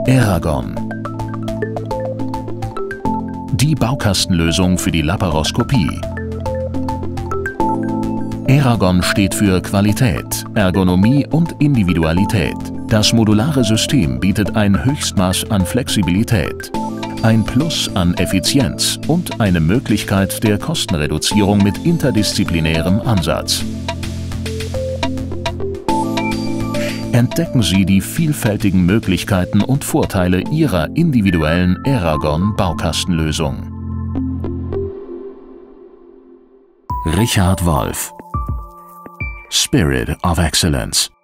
Eragon. Die Baukastenlösung für die Laparoskopie. Eragon steht für Qualität, Ergonomie und Individualität. Das modulare System bietet ein Höchstmaß an Flexibilität, ein Plus an Effizienz und eine Möglichkeit der Kostenreduzierung mit interdisziplinärem Ansatz. Entdecken Sie die vielfältigen Möglichkeiten und Vorteile Ihrer individuellen Eragon-Baukastenlösung. Richard Wolf. Spirit of Excellence.